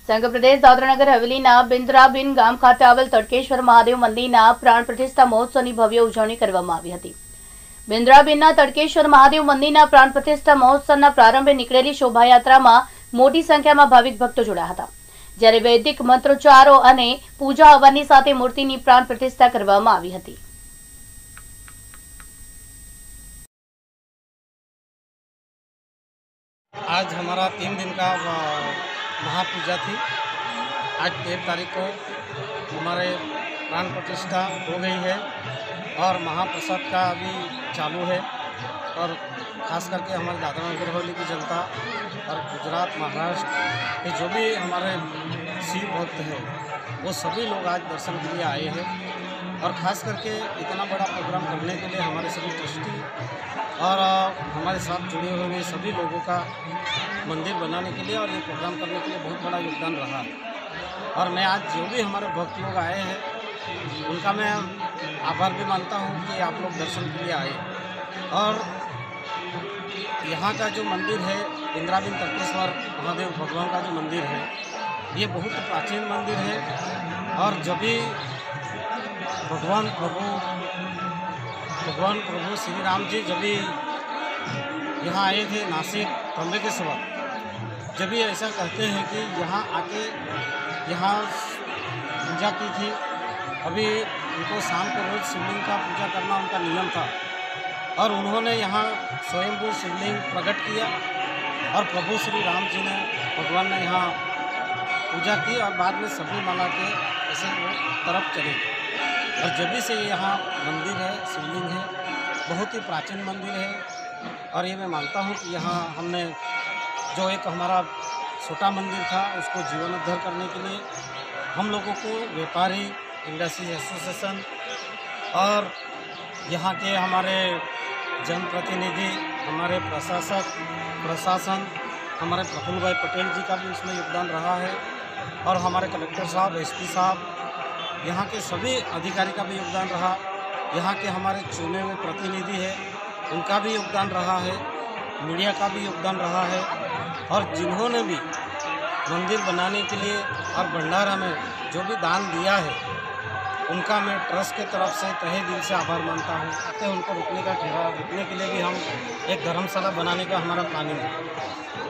संघ प्रदेश दादरा नगर हवेलीना बिंद्राबीन गाम खाते आवेल तड़केश्वर महादेव मंदिરના પ્રાણ પ્રતિષ્ઠા મહોત્સવની ભવ્ય ઉજવણી કરવામાં આવી હતી। बिंद्राबीनના તડકેશ્વર મહાદેવ મંદિરના પ્રાણ પ્રતિષ્ઠા મહોત્સવના પ્રારંભે નીકળેલી શોભાયાત્રામાં મોટી સંખ્યામાં ભાવિક ભક્તો જોડાયા હતા, જ્યારે વૈદિક મંત્રોચ્ચારો અને પૂજા હવનની સાથે મૂર્તિની પ્રાણ પ્રતિષ્ઠા કરવામાં આવી હતી। आज हमारा 3 दिन का महापूजा थी। आज 13 तारीख को हमारे प्राण प्रतिष्ठा हो गई है और महाप्रसाद का अभी चालू है। और ख़ास करके हमारे दादरा नगर हवेली की जनता और गुजरात महाराष्ट्र के जो भी हमारे शिव भक्त हैं वो सभी लोग आज दर्शन के लिए आए हैं। और ख़ास करके इतना बड़ा प्रोग्राम करने के लिए हमारे सभी ट्रस्टी और हमारे साथ जुड़े हुए सभी लोगों का मंदिर बनाने के लिए और ये प्रोग्राम करने के लिए बहुत बड़ा योगदान रहा। और मैं आज जो भी हमारे भक्त लोग आए हैं उनका मैं आभार भी मानता हूँ कि आप लोग दर्शन के लिए आए। और यहाँ का जो मंदिर है बिंद्राबीन तड़केश्वर महादेव भगवान का जो मंदिर है ये बहुत प्राचीन मंदिर है। और जब भी भगवान प्रभु श्री राम जी जब भी यहाँ आए थे नासिक त्र्यंबकेश्वर, जब भी ऐसा कहते हैं कि यहाँ आके यहाँ पूजा की थी। अभी उनको शाम को रोज़ शिवलिंग का पूजा करना उनका नियम था और उन्होंने यहाँ स्वयंभू शिवलिंग प्रकट किया और प्रभु श्री राम जी ने भगवान ने यहाँ पूजा की और बाद में सभी माला के ऐसे वो तरफ चले। और जब भी से यहाँ मंदिर है शिवलिंग है, बहुत ही प्राचीन मंदिर है। और ये मैं मानता हूँ कि यहाँ हमने जो एक हमारा छोटा मंदिर था उसको जीर्णोद्धार करने के लिए हम लोगों को व्यापारी इंडस्ट्रीज एसोसिएशन और यहाँ के हमारे जनप्रतिनिधि, हमारे प्रशासन, हमारे प्रफुल्ल भाई पटेल जी का भी उसमें योगदान रहा है। और हमारे कलेक्टर साहब, एसपी साहब, यहाँ के सभी अधिकारी का भी योगदान रहा। यहाँ के हमारे चुने हुए प्रतिनिधि है उनका भी योगदान रहा है, मीडिया का भी योगदान रहा है। और जिन्होंने भी मंदिर बनाने के लिए और भंडारा में जो भी दान दिया है उनका मैं ट्रस्ट के तरफ से तहे दिल से आभार मानता हूँ। उनको रुकने के लिए भी हम एक धर्मशाला बनाने का हमारा प्लानिंग है।